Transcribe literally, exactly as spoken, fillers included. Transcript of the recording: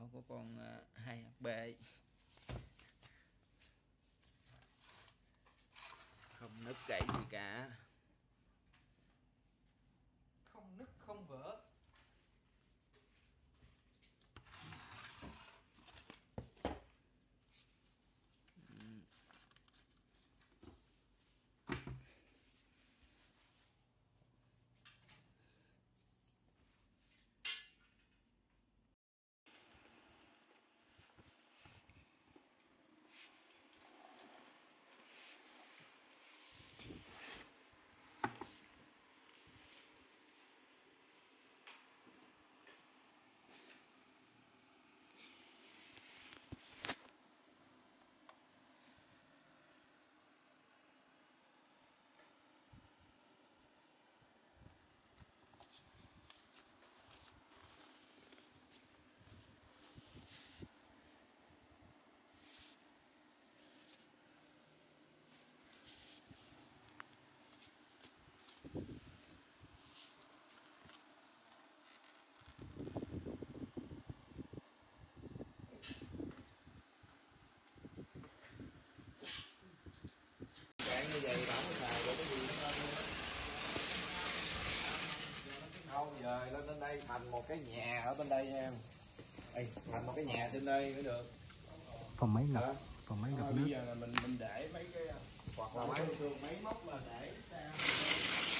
của con hai H B. Không nứt gãy gì cả, không nứt không vỡ. Ừ. Như vậy đảo xài rồi cái gì nó lên không giờ lên trên đây thành một cái nhà ở bên đây nha. Ê, thành một cái nhà trên đây mới được. Phòng máy ngập, phòng máy ngập nước. Bây giờ là mình mình để mấy cái hoặc là máy thường máy móc là để